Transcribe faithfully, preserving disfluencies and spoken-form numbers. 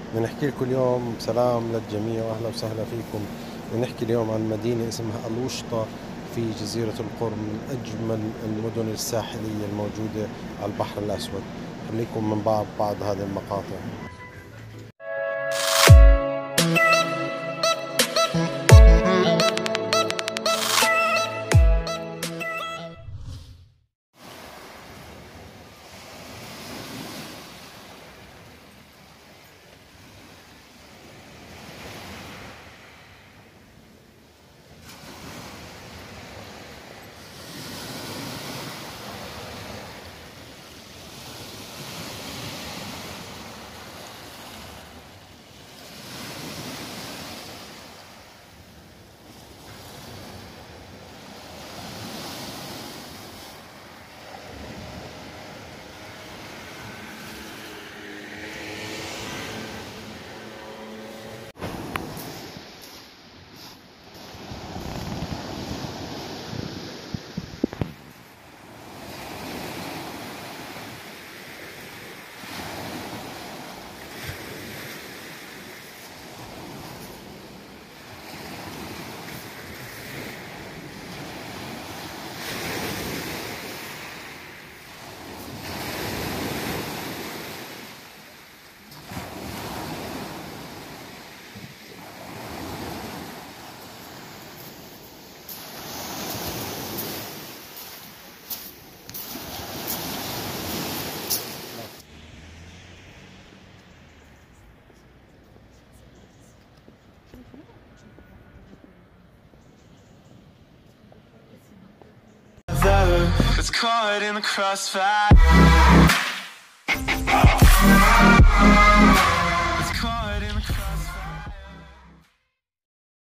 بدنا نحكي لكم اليوم سلام للجميع واهلا وسهلا فيكم. بدنا نحكي اليوم عن مدينة اسمها ألوشطة في جزيرة القرم، من أجمل المدن الساحلية الموجودة على البحر الأسود. خليكم من بعض بعض هذه المقاطع. It's caught in the crossfire. It's caught in the crossfire.